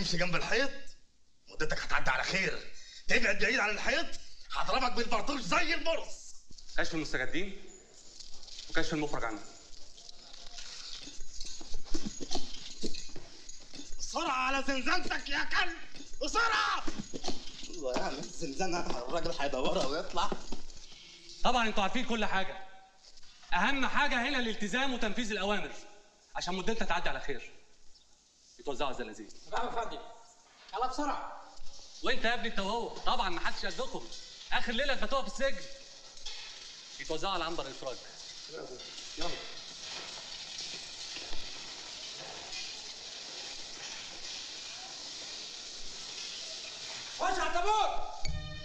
تمشي جنب الحيط مدتك هتعدي على خير. تبعد بعيد عن الحيط هضربك بالبرطوش زي البرص. كشف المستجدين وكشف المفرج عنه. بسرعة على زنزانتك يا كلب، بسرعة! الله يعمل زنزانة، الراجل هيدورها ويطلع. طبعا انتوا عارفين كل حاجة. أهم حاجة هنا الالتزام وتنفيذ الأوامر عشان مدتها تعدي على خير. يتوزعوا الزنازين. نعم يا فندم. يلا بسرعة. وأنت يا ابني أنت وهو، طبعا ما حدش قدكم. آخر ليلة تبقى في السجن. يتوزعوا على عنبر الإفراج. يلا. خش على الطابور.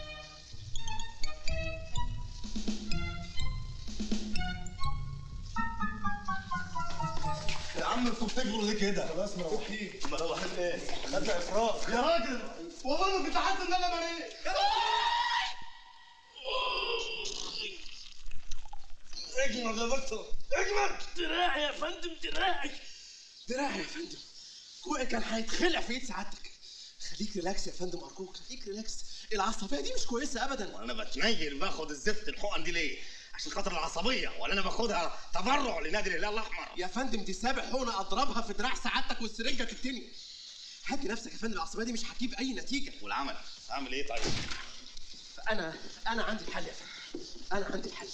يا عم انتوا بتجروا ليه كده؟ خلاص مروحين. مروحين ايه؟ خدنا افراج يا راجل والله ما كنت حاسس ان انا مريض. اجمد يا دكتور، اجمد. دراعي يا فندم، دراعي. دراعي يا فندم. كوعي كان هيتخلع في ايد سعادتك. خليك ريلاكس يا فندم ارجوك، خليك ريلاكس. العصبيه دي مش كويسه ابدا. وانا بتنيل باخد الزفت الحقن دي ليه؟ عشان خاطر العصبيه ولا انا باخدها تبرع لنادي الهلال الاحمر؟ يا فندم دي سابع حقنه اضربها في دراع سعادتك والسرنجه تتني. هدي نفسك يا فندم، العصبيه دي مش هتجيب اي نتيجه. والعمل اعمل ايه طيب؟ انا عندي الحل يا فندم، انا عندي الحل.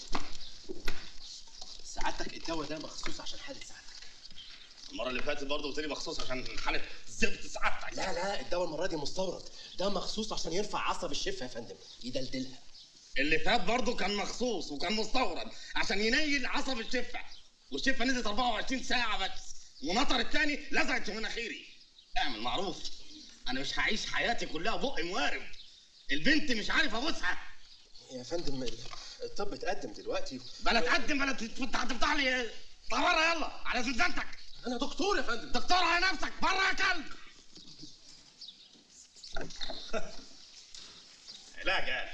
سعادتك الدواء ده مخصوص عشان حاله سعادتك. المره اللي فاتت برضه قلت لي مخصوص عشان حاله زفت سعادتك. لا الدواء المره دي مستورد، ده مخصوص عشان يرفع عصب الشفه يا فندم، يدلدلها. اللي فات برضه كان مخصوص وكان مستورد عشان ينيل عصب الشفه، والشفه نزلت 24 ساعه بس، ونطر التاني لزقت في مناخيري. اعمل معروف، انا مش هعيش حياتي كلها بقي موارب. البنت مش عارف ابوسها. يا فندم الطب اتقدم دلوقتي. بلا تقدم بلا هتفتح لي ايه؟ طوارئ يلا على زنزانتك. انا دكتور يا فندم. دكتور على نفسك، بره يا كلب. علاج يعني.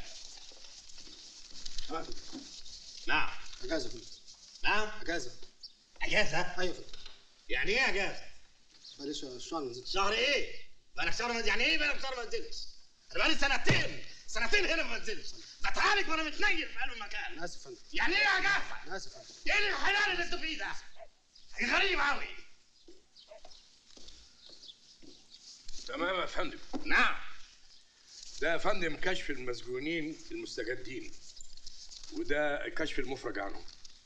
نعم. اجازه يا فندم. نعم. اجازه. اجازه؟ ايوه يا فندم. يعني ايه اجازه؟ بقالي شهر ما نزلتش. شهر ايه؟ بقالك شهر يعني ايه بقالك شهر ما نزلتش؟ انا بقالي سنتين هنا ما نزلتش. بتعالج وانا متنيل في قلب المكان. انا اسف يا فندم. يعني ايه اجازه؟ انا اسف يا فندم. ايه الحلال اللي انتوا فيه ده؟ غريب قوي. تمام يا فندم. نعم. ده يا فندم كشف المسجونين المستجدين، وده كشف المفرج عنهم.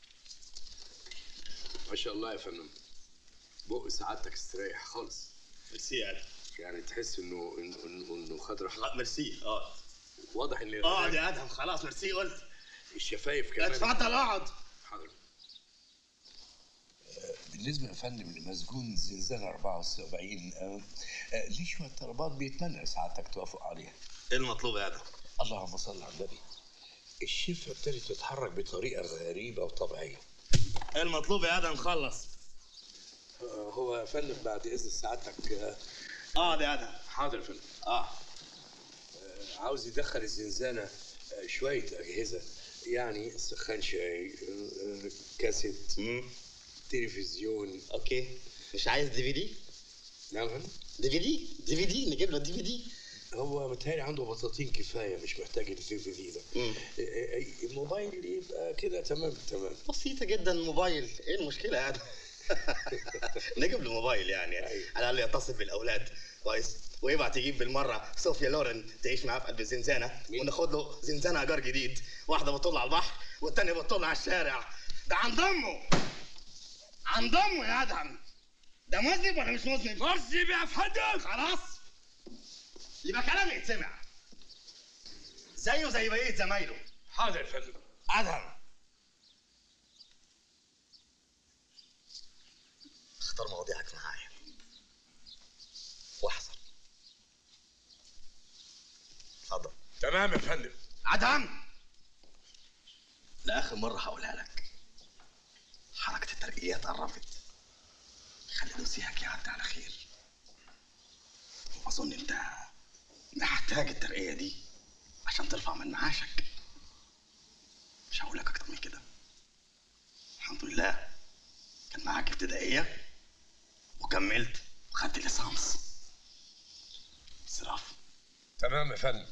ما شاء الله يا فندم، بق سعادتك استريح خالص. ميرسي يعني تحس انه خد راحته. ميرسي. واضح ان اقعد يا ادهم، خلاص ميرسي قلت. الشفايف كمان. اتفضل اقعد. حاضر. بالنسبة يا فندم لمسجون زنزانة 74 ليه شوية طلبات بيتمنى سعادتك توافق عليها. ايه المطلوب يا ادهم؟ اللهم صل على النبي. الشفة ابتدت تتحرك بطريقة غريبة وطبيعية. ايه المطلوب يا ادهم؟ خلص. هو يا فندم بعد إذن سعادتك اقعد يا ادهم. حاضر يا فندم. عاوز يدخل الزنزانة شوية أجهزة، يعني سخان شاي، كاسيت، تلفزيون. اوكي. مش عايز دي في دي؟ نعم يا فندم. دي في دي نجيب له دي في دي. هو متهيألي عنده بطاطين كفاية، مش محتاج الدي في دي ده. الموبايل يبقى كده تمام. بسيطة جدا الموبايل، ايه المشكلة يعني؟ نجيب له موبايل يعني على الأقل يتصل بالأولاد كويس، ويبعت يجيب بالمرة صوفيا لورن تعيش معاه في قلب الزنزانة، وناخد له زنزانة إيجار جديد، واحدة بتطل على البحر والتانية بتطل على الشارع. ده عند أمه يا أدهم. ده مذنب ولا مش مذنب؟ مذنب يا فندم. خلاص يبقى كلامي يتسمع زيه زي بقية زمايله. حاضر يا فندم. أدهم، اختار مواضيعك معايا واحذر. اتفضل. تمام يا فندم. أدهم، لآخر مرة هقولها لك، حركة الترقيات قربت، خلي نسيهك يعدي على خير. وأظن أنت محتاج الترقية دي عشان ترفع من معاشك. مش هقول لك أكتر من كده. الحمد لله كان معاك ابتدائية وكملت وخدت ليسانس. صراف. تمام يا فندم.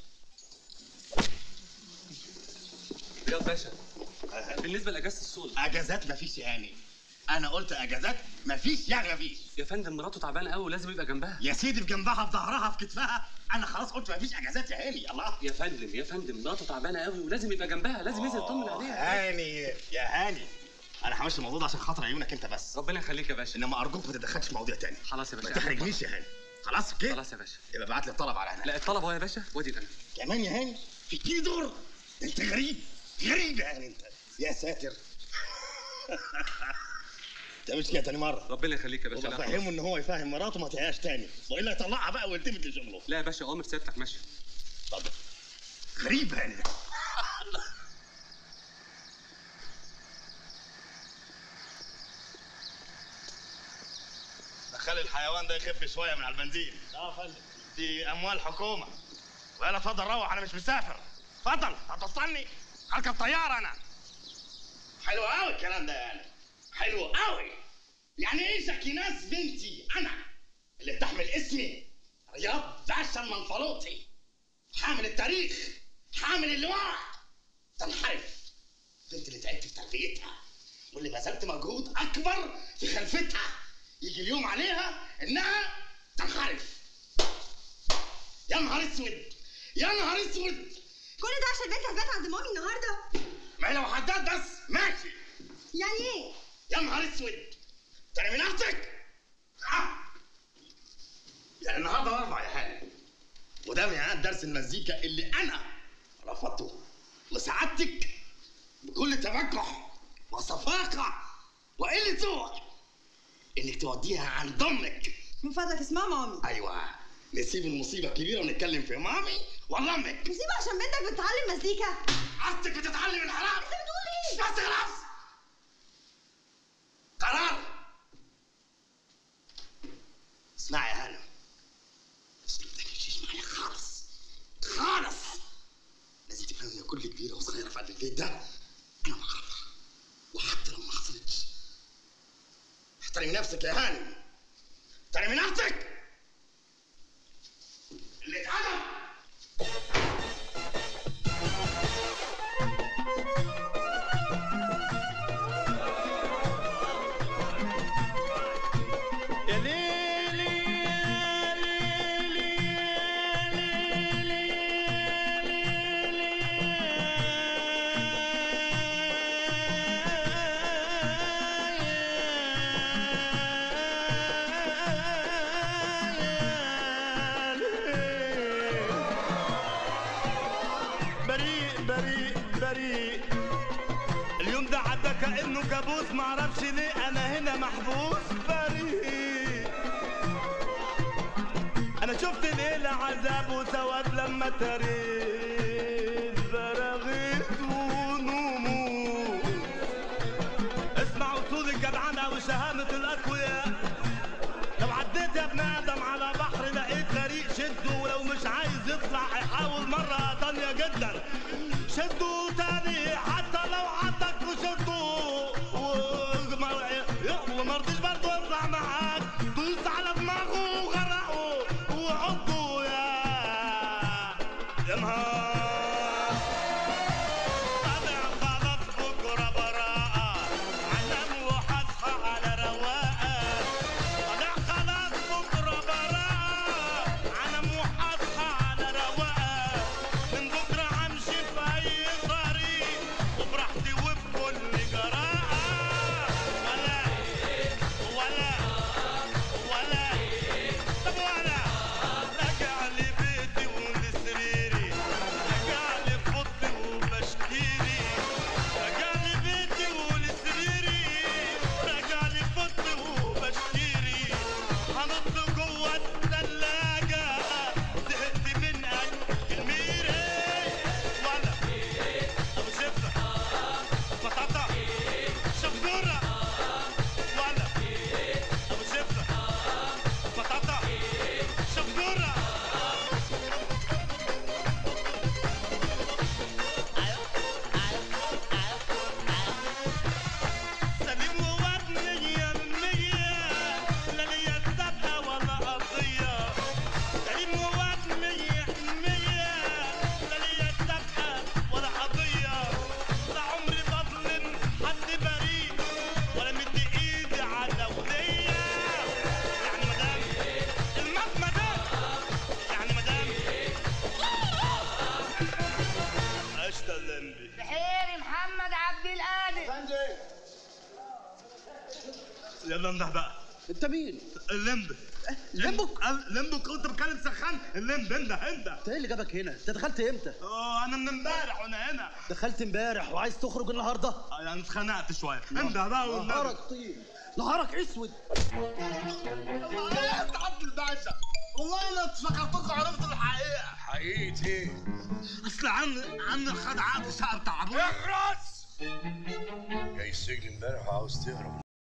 رياض باشا، بالنسبه لاجازه الصول. اجازات مفيش يعني. انا قلت اجازات مفيش يعني مفيش. يا فندم مراته تعبانه قوي ولازم يبقى جنبها. يا سيدي في جنبها، في ظهرها، في كتفها. انا خلاص قلت مفيش اجازات يا هاني. الله يا فندم مراته تعبانه قوي ولازم يبقى جنبها، لازم ينزل يطمن عليها. هاني يا هاني، انا همشي الموضوع ده عشان خاطر عيونك انت بس. ربنا يخليك يا باشا. انما ارجوك ما تتدخلش في مواضيع تاني. خلاص يا ما باشا. تحرجنيش يا هاني. خلاص كده. خلاص يا باشا. يبقى ابعت لي الطلب على هنا. لا الطلب اهو يا باشا، وادي انا. كمان يا هاني في كيلو دور. انت غريب غريب يا هاني انت. يا ساتر. ده مش كده تاني مره. ربنا يخليك يا باشا. وبفهمه ان هو يفهم مراته ما تهياش تاني، والا يطلعها بقى ويلتفت لشغله. لا يا باشا، امر سيادتك ماشي. اتفضل. غريب هاني ده. خلي الحيوان ده يخف شويه من على البنزين. اه يا فندم. دي اموال حكومه. ويلا اتفضل روح، انا مش مسافر. اتفضل هتوصلني. هركب طياره انا. حلو قوي الكلام ده يعني. حلو قوي. يعني ايه شكيناس بنتي انا اللي بتحمل اسمي رياض باشا المنفلوطي، حامل التاريخ، حامل اللواء، تنحرف. بنت اللي تعبت في تربيتها واللي بذلت مجهود اكبر في خلفتها، يجي اليوم عليها انها تنحرف. يا نهار اسود يا نهار اسود. كل ده عشان بنت هتبات عند مامي النهارده؟ ما هي لو حداد بس ماشي. يعني ايه؟ يا نهار اسود. تاني من اختك. يعني النهارده الاربع يا هاني، وده ميعاد درس المزيكا اللي انا رفضته لسعادتك بكل تبجح وصفاقه وقله ذوق انك توديها عند امك. من فضلك اسمها مامي. ايوه، نسيب المصيبه الكبيره ونتكلم في مامي ولا امك. نسيبها عشان بنتك بتتعلم مزيكا. عادتك بتتعلم الحرام. انت بتقول ايه؟ بس خلاص. قرار. اسمعي يا هانم، بس ما تمشيش معايا خالص خالص. لازم تفهمي ان كل كبيره وصغيره في قلب البيت ده انا بكرهها، وحتى لو ما حصلتش. احترمي نفسك يا هانم، احترمي نفسك. اللي اتعدم. يا ليلي يا ليلي بريء بريء بريء. اليوم ده عدى كأنه كابوس، معرفش ليه أنا هنا محبوس. بريء. أنا شفت ليلة عذاب وسواد لما تريت براغيث ونمو. اسمع وصول الجدعنة وشهامة الأقوياء. لو عديت يا ابن آدم على بحر لقيت غريق شده، ولو مش عايز يطلع يحاول مرة تانية جدا. شدوا تاني حتى لو عدك وشدوا، وما رضيش برضه يطلع معاك. دوس على دماغه وغرقه وعضه يا نهار. طلع غلط بكره براءة، علم وحصحى على رواقة. طلع خلاص بكره براءة، علم وحصحى على رواقة. من بكره همشي في اي طريق وبراحتي وبكل جراءة. ولا اللمب ده بقى. انت مين؟ اللمب. لمبك؟ اللمب كنت بتكلم سخان. اللمب انت. انت ايه اللي جابك هنا؟ انت دخلت امتى؟ انا من امبارح وانا هنا. دخلت امبارح وعايز تخرج النهارده؟ يعني اتخنقت شويه. انت بقى والنبي. نهارك طين، نهارك اسود. انت عبد الباشا، والله انا افتكرتكم عرفت الحقيقه. حقيقة ايه؟ اصل عم خد عقد الشقه بتاع ابويا. اخرس! جاي السجن امبارح وعاوز تهرب